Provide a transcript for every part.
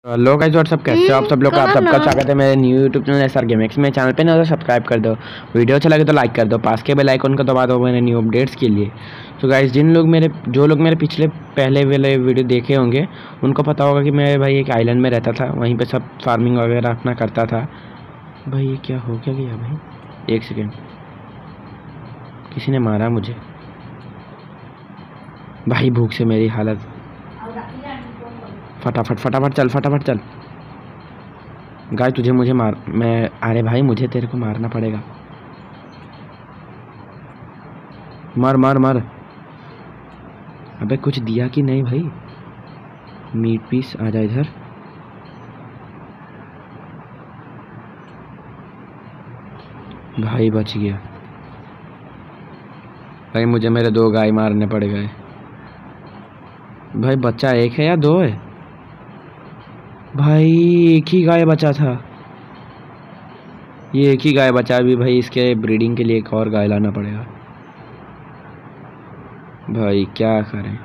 Hello guys, और सब कैसे हो आप सब लोग का आप सबका स्वागत है मेरे new YouTube channel SR gamings में। चैनल पे ना तो सब्सक्राइब कर दो, वीडियो अच्छा लगे तो लाइक कर दो, पास के बेल आइकन को दबा दो मेरे न्यू अपडेट्स के लिए। तो गाइस, जो लोग मेरे पिछले पहले वाले वीडियो देखे होंगे उनको पता होगा कि मैं भाई एक आइलैंड में रहता था, वहीं पर सब फार्मिंग वगैरह अपना करता था। भाई ये क्या हो क्या गया भाई? एक सेकेंड, किसी ने मारा मुझे भाई। भूख से मेरी हालत। फटाफट फटाफट चल, फटाफट चल। गाय तुझे मुझे मार मैं अरे भाई, मुझे तेरे को मारना पड़ेगा। मर मर मर। अबे कुछ दिया कि नहीं भाई? मीट पीस आ जा इधर। भाई बच गया भाई, मुझे मेरे 2 गाय मारने पड़ गए भाई। बच्चा एक है या 2 है भाई? एक ही गाय बचा था। ये एक ही गाय बचा भी भाई, इसके ब्रीडिंग के लिए एक और गाय लाना पड़ेगा भाई। क्या करें,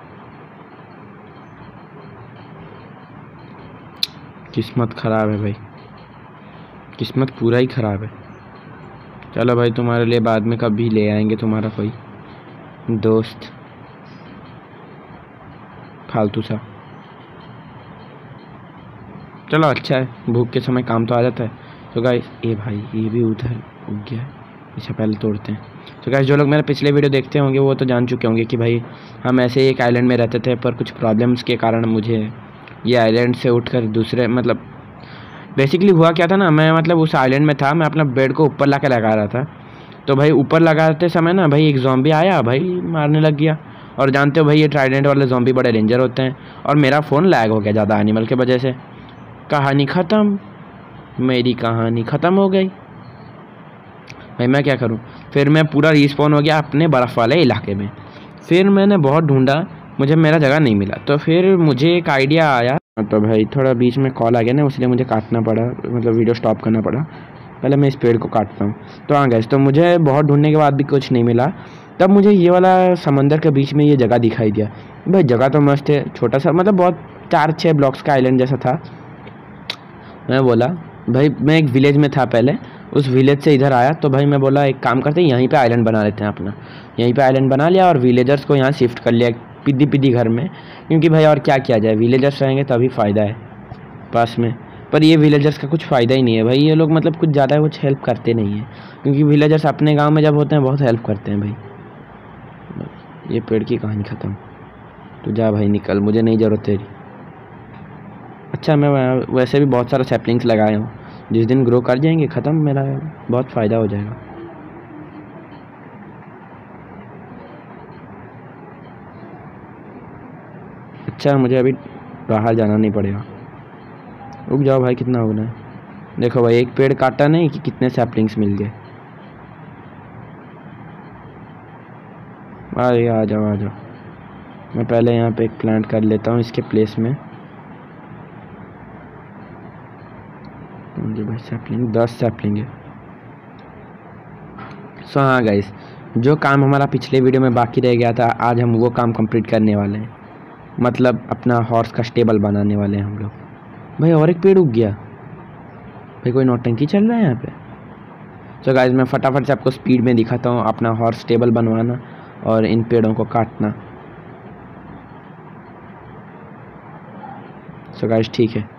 किस्मत खराब है भाई, किस्मत पूरा ही खराब है। चलो भाई, तुम्हारे लिए बाद में कभी ले आएंगे तुम्हारा कोई दोस्त फालतू सा। चलो अच्छा है, भूख के समय काम तो आ जाता है। तो गाइस, ये भाई ये भी उधर उग गया है, इसे पहले तोड़ते हैं। तो गाइस, जो लोग मेरे पिछले वीडियो देखते होंगे वो तो जान चुके होंगे कि भाई हम ऐसे ही एक आइलैंड में रहते थे, पर कुछ प्रॉब्लम्स के कारण मुझे ये आइलैंड से उठकर दूसरे बेसिकली हुआ क्या था ना, मैं उस आइलैंड में था, मैं अपना बेड को ऊपर ला के लगा रहा था। तो भाई ऊपर लगाते समय ना भाई एक ज़ॉम्बी आया भाई, मारने लग गया। और जानते हो भाई, ये ट्राइडेंट वाले ज़ॉम्बी बड़े डेंजर होते हैं। और मेरा फ़ोन लैग हो गया ज़्यादा एनिमल की वजह से। कहानी ख़त्म, मेरी कहानी ख़त्म हो गई भाई। मैं क्या करूं? फिर मैं पूरा रिस्पॉन हो गया अपने बर्फ़ वाले इलाके में। फिर मैंने बहुत ढूंढा, मुझे मेरा जगह नहीं मिला। तो फिर मुझे एक आइडिया आया। तो भाई थोड़ा बीच में कॉल आ गया ना, इसलिए मुझे काटना पड़ा, वीडियो स्टॉप करना पड़ा। पहले मैं इस पेड़ को काटता हूँ। तो हाँ गैस, तो मुझे बहुत ढूंढने के बाद भी कुछ नहीं मिला। तब मुझे ये वाला समंदर के बीच में ये जगह दिखाई दिया। भाई जगह तो मस्त है, छोटा सा बहुत 4-6 ब्लॉक्स का आइलैंड जैसा था। मैं बोला भाई, मैं एक विलेज में था पहले, उस विलेज से इधर आया। तो भाई मैं बोला एक काम करते हैं, यहीं पे आइलैंड बना लेते हैं अपना। यहीं पे आइलैंड बना लिया और विलेजर्स को यहाँ शिफ्ट कर लिया पिद्दी पिद्दी घर में। क्योंकि भाई और क्या किया जाए, विलेजर्स रहेंगे तभी फ़ायदा है पास में। पर ये विलेजर्स का कुछ फ़ायदा ही नहीं है भाई, ये लोग कुछ ज़्यादा कुछ हेल्प करते नहीं हैं। क्योंकि विलेजर्स अपने गाँव में जब होते हैं बहुत हेल्प करते हैं भाई। ये पेड़ की कहानी ख़त्म। तो जा भाई निकल, मुझे नहीं ज़रूरत तेरी। अच्छा, मैं वैसे भी बहुत सारा सैपलिंग्स लगाया हूँ, जिस दिन ग्रो कर जाएंगे ख़त्म, मेरा बहुत फ़ायदा हो जाएगा। अच्छा, मुझे अभी बाहर जाना नहीं पड़ेगा। रुक जाओ भाई, कितना होना है देखो भाई। एक पेड़ काटा नहीं कि कितने सैपलिंग्स मिल गए। अरे आ जाओ आ जाओ। मैं पहले यहाँ पे एक प्लांट कर लेता हूँ इसके प्लेस में। मुझे भाई सैपलिंग 10 सैपलिंग है। सो हाँ गाइस, जो काम हमारा पिछले वीडियो में बाकी रह गया था, आज हम वो काम कंप्लीट करने वाले हैं। अपना हॉर्स का स्टेबल बनाने वाले हैं हम लोग। भाई और एक पेड़ उग गया भाई, कोई नौटंकी चल रहा है यहाँ पे। तो गाइस, मैं फटाफट से आपको स्पीड में दिखाता हूँ अपना हॉर्स स्टेबल बनवाना और इन पेड़ों को काटना। सो गाइस ठीक है।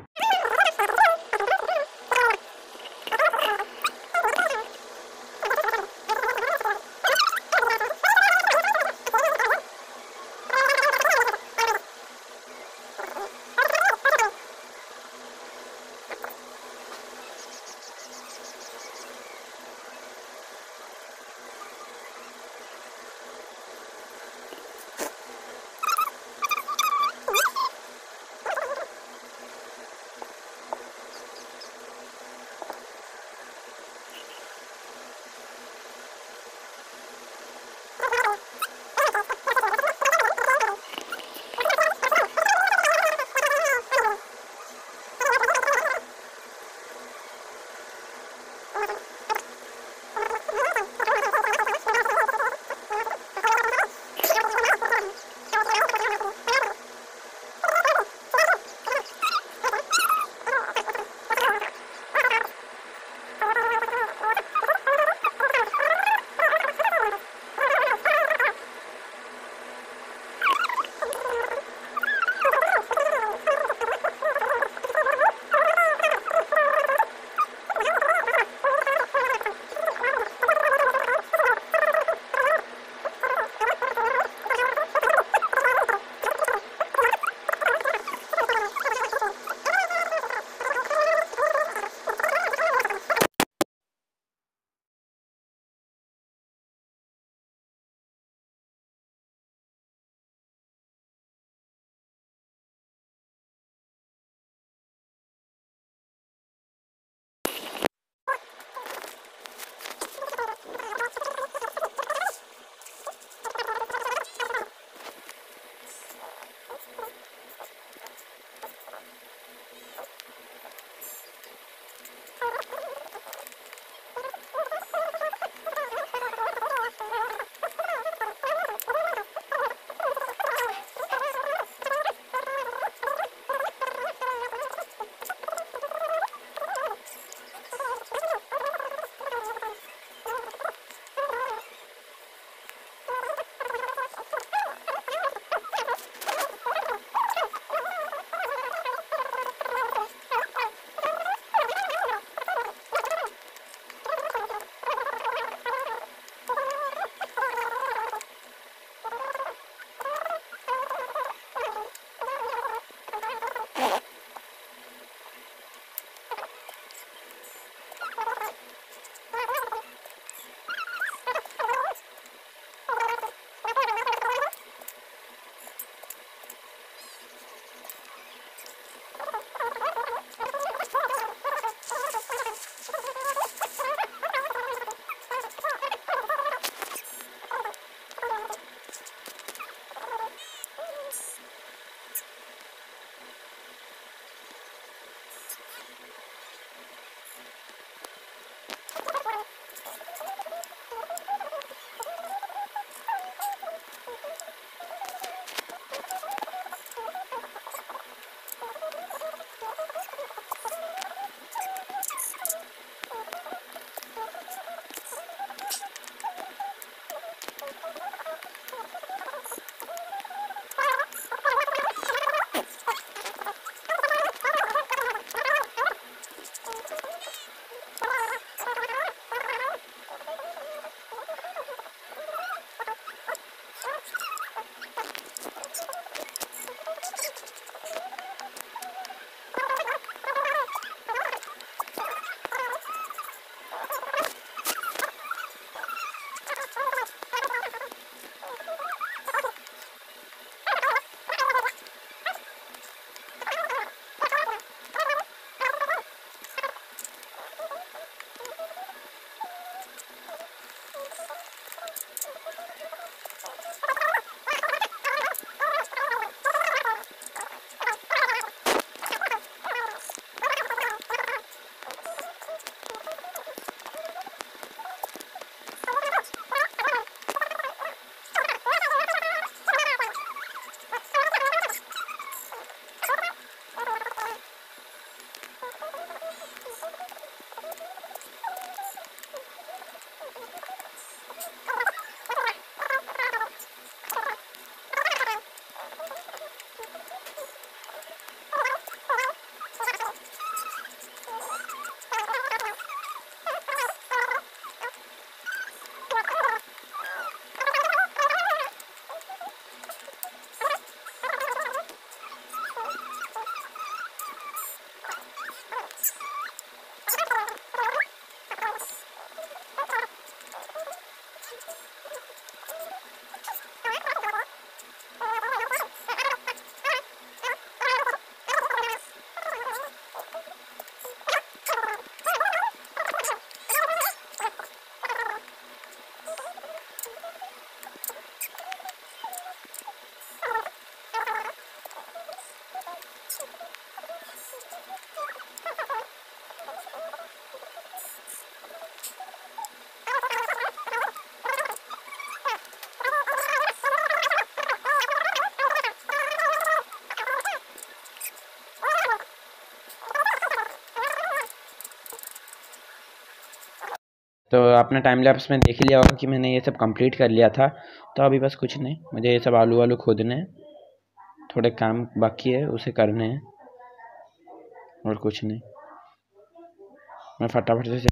तो आपने टाइम लैप्स में देख ही लिया होगा कि मैंने ये सब कंप्लीट कर लिया था। तो अभी बस कुछ नहीं, मुझे ये सब आलू वालू खोदने हैं, थोड़े काम बाकी है उसे करने हैं, और कुछ नहीं। मैं फटाफट से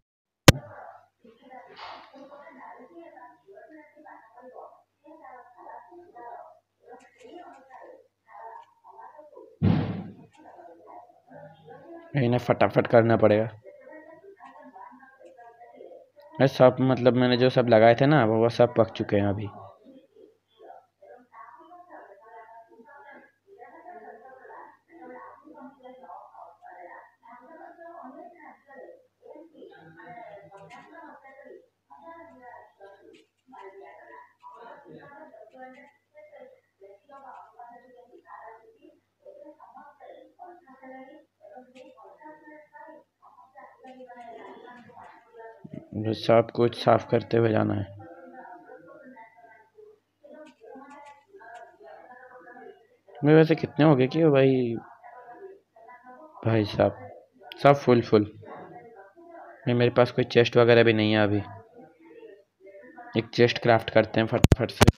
इन्हें फटाफट करना पड़ेगा। मैं सब मतलब मैंने जो सब लगाए थे ना वो सब पक चुके हैं अभी। सब कुछ साफ करते हुए जाना है। मेरे वैसे कितने हो गए कि भाई, भाई साहब सब फुल फुल। मेरे पास कोई चेस्ट वगैरह भी नहीं है अभी। एक चेस्ट क्राफ्ट करते हैं फटाफट से।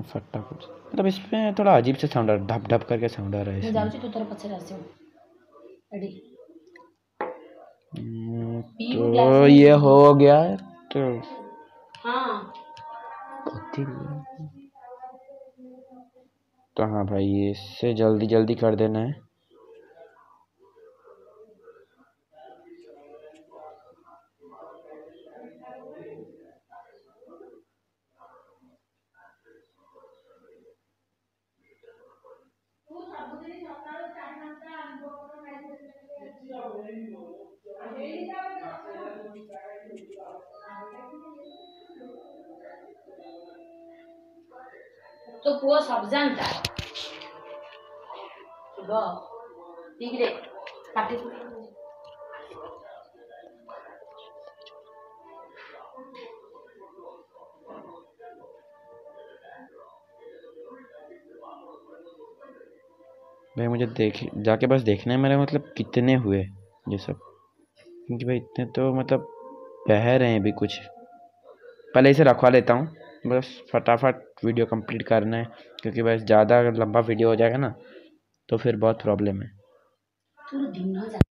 फटाफट मतलब इसमें थोड़ा अजीब से साउंड आ रहा है, ढप ढप करके साउंड आ रहा है मैं इसमें। जाऊँ तो तेरे पछे रहती हूँ रेडी तो ये हो गया तो हाँ तो हाँ भाई इससे जल्दी जल्दी कर देना है। तो पुआ सब जानता है ठीक है काटे भाई मुझे देख जाके बस देखना है मेरे मतलब कितने हुए ये सब, क्योंकि भाई इतने तो मतलब बह रहे हैं अभी कुछ। पहले इसे रखवा लेता हूँ, बस फटाफट वीडियो कंप्लीट करना है, क्योंकि बस ज़्यादा लंबा वीडियो हो जाएगा ना तो फिर बहुत प्रॉब्लम है।